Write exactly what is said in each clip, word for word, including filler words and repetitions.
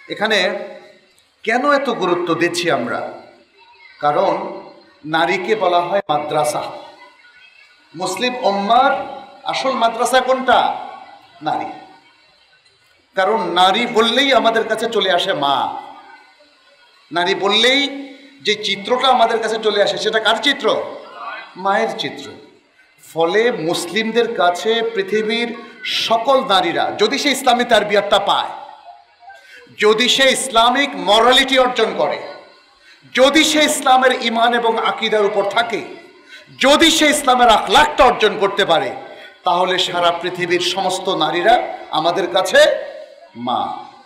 এখানে কেন এত গুরুত্ব দিচ্ছি আমরা? কারণ নারীকে বলা হয় মাদ্রাসা। মুসলিম উম্মার আসল মাদ্রাসা কোনটা? নারী। কারণ নারী বললেই আমাদের কাছে চলে আসে মা। নারী বললেই যে চিত্রটা আমাদের কাছে চলে আসে সেটা কার চিত্র? মায়ের চিত্র। ফলে মুসলিমদের কাছে পৃথিবীর সকল নারীরা যদি সে ইসলামী তারবিয়াতটা পায়, যদি সে ইসলামিক মরালিটি অর্জন করে, যদি সে ইসলামের ঈমান এবং আকীদার উপর থাকে, যদি সে ইসলামের আখলাকটা অর্জন করতে পারে, তাহলে সারা পৃথিবীর সমস্ত নারীরা আমাদের কাছে মা।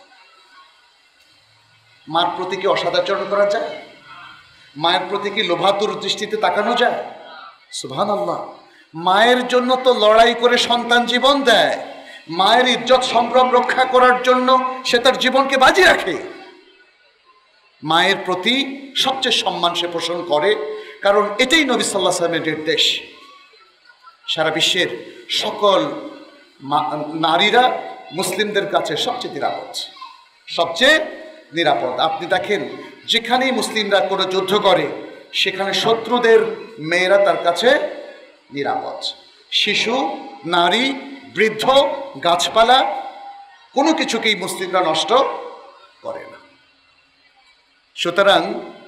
মার প্রতি কি অসদাচরণ করা যায়? মায়ের প্রতি কি লোভাতুর দৃষ্টিতে তাকানো যায়? সুবহানাল্লাহ। মায়ের জন্য তো লড়াই করে সন্তান জীবন দেয়। মায়ের ইজ্জত সম্ভ্রম রক্ষা করার জন্য সে তার জীবনকে বাজি রাখে। মায়ের প্রতি সবচেয়ে সম্মান সে পোষণ করে, কারণ এটাই নবী সাল্লাল্লাহু আলাইহি ওয়াসাল্লামের নির্দেশ। সারা বিশ্বের সকল নারীরা মুসলিমদের কাছে সবচেয়ে নিরাপদ, সবচেয়ে নিরাপদ। আপনি দেখেন, যেখানেই মুসলিমরা কোনো যুদ্ধ করে সেখানে শত্রুদের মেয়েরা তার কাছে নিরাপদ। শিশু, নারী, বৃদ্ধ, গাছপালা কোনো কিছুকেই মুসলিমরা নষ্ট করে না। সুতরাং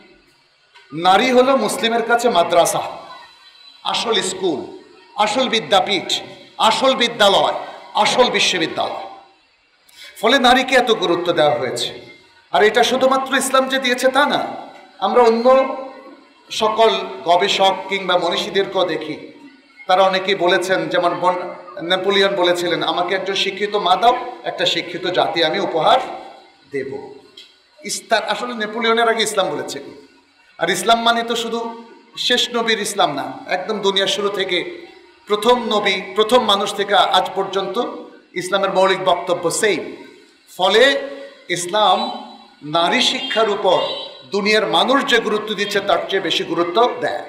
নারী হলো মুসলিমের কাছে মাদ্রাসা, আসল স্কুল, আসল বিদ্যাপীঠ, আসল বিদ্যালয়, আসল বিশ্ববিদ্যালয়। ফলে নারীকে এত গুরুত্ব দেওয়া হয়েছে। আর এটা শুধুমাত্র ইসলাম যে দিয়েছে তা না, আমরা অন্য সকল গবেষক কিংবা মনীষীদেরকেও দেখি, তারা অনেকেই বলেছেন, যেমন নেপোলিয়ন বলেছিলেন, আমাকে একজন শিক্ষিত মা দাও, একটা শিক্ষিত জাতি আমি উপহার দেব। ইসলাম আসলে নেপোলিয়নের আগে ইসলাম বলেছে। আর ইসলাম মানে তো শুধু শেষ নবীর ইসলাম না, একদম দুনিয়ার শুরু থেকে প্রথম নবী, প্রথম মানুষ থেকে আজ পর্যন্ত ইসলামের মৌলিক বক্তব্য সেই। ফলে ইসলাম নারী শিক্ষার উপর দুনিয়ার মানুষ যে গুরুত্ব দিচ্ছে তার চেয়ে বেশি গুরুত্ব দেয়।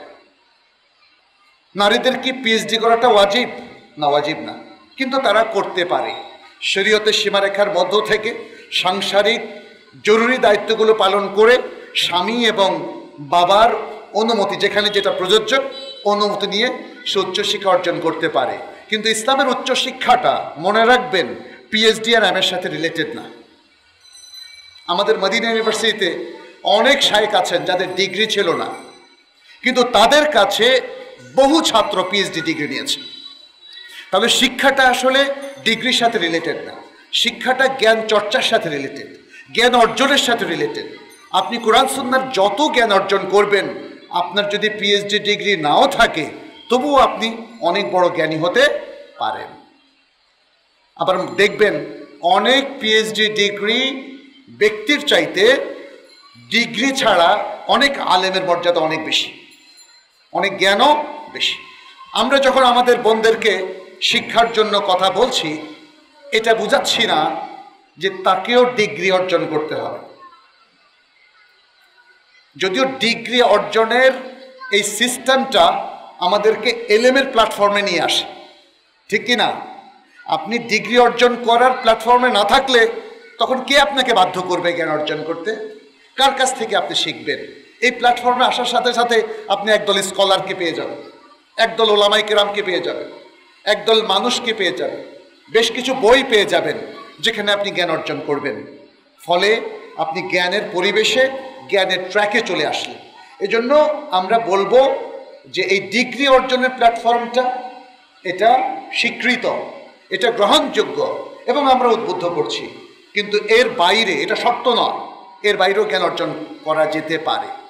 নারীদের কি পিএইচডি করাটা ওয়াজিব? না, ওয়াজিব না, কিন্তু তারা করতে পারে। শরীয়তের সীমারেখার মধ্য থেকে সাংসারিক জরুরি দায়িত্বগুলো পালন করে স্বামী এবং বাবার অনুমতি, যেখানে যেটা প্রযোজ্য, অনুমতি নিয়ে সে উচ্চশিক্ষা অর্জন করতে পারে। কিন্তু ইসলামের উচ্চশিক্ষাটা মনে রাখবেন পিএইচডি আর এম এর সাথে রিলেটেড না। আমাদের মদিনা ইউনিভার্সিটিতে অনেক শায়েখ আছেন যাদের ডিগ্রি ছিল না, কিন্তু তাদের কাছে বহু ছাত্র পিএইচডি ডিগ্রি নিয়েছে। তাহলে শিক্ষাটা আসলে ডিগ্রির সাথে রিলেটেড না, শিক্ষাটা জ্ঞান চর্চার সাথে রিলেটেড, জ্ঞান অর্জনের সাথে রিলেটেড। আপনি কোরআন সুন্নাহর যত জ্ঞান অর্জন করবেন, আপনার যদি পিএইচডি ডিগ্রি নাও থাকে তবুও আপনি অনেক বড় জ্ঞানী হতে পারেন। আবার দেখবেন অনেক পিএইচডি ডিগ্রি ব্যক্তির চাইতে ডিগ্রি ছাড়া অনেক আলেমের মর্যাদা অনেক বেশি, অনেক জ্ঞানও বেশি। আমরা যখন আমাদের বোনদেরকে শিক্ষার জন্য কথা বলছি, এটা বুঝাচ্ছি না যে তাকেও ডিগ্রি অর্জন করতে হবে। যদিও ডিগ্রি অর্জনের এই সিস্টেমটা আমাদেরকে এলএমের প্ল্যাটফর্মে নিয়ে আসে, ঠিক কি না? আপনি ডিগ্রি অর্জন করার প্ল্যাটফর্মে না থাকলে তখন কে আপনাকে বাধ্য করবে জ্ঞান অর্জন করতে? কার কাছ থেকে আপনি শিখবেন? এই প্ল্যাটফর্মে আসার সাথে সাথে আপনি একদল স্কলারকে পেয়ে যাবেন, একদল ওলামাই কেরামকে পেয়ে যাবেন, একদল মানুষকে পেয়ে যাবেন, বেশ কিছু বই পেয়ে যাবেন যেখানে আপনি জ্ঞান অর্জন করবেন। ফলে আপনি জ্ঞানের পরিবেশে, জ্ঞানের ট্র্যাকে চলে আসলেন। এজন্য আমরা বলবো যে এই ডিগ্রি অর্জনের প্ল্যাটফর্মটা এটা স্বীকৃত, এটা গ্রহণযোগ্য এবং আমরা উদ্বুদ্ধ করছি, কিন্তু এর বাইরে এটা শর্ত নয়, এর বাইরেও জ্ঞান অর্জন করা যেতে পারে।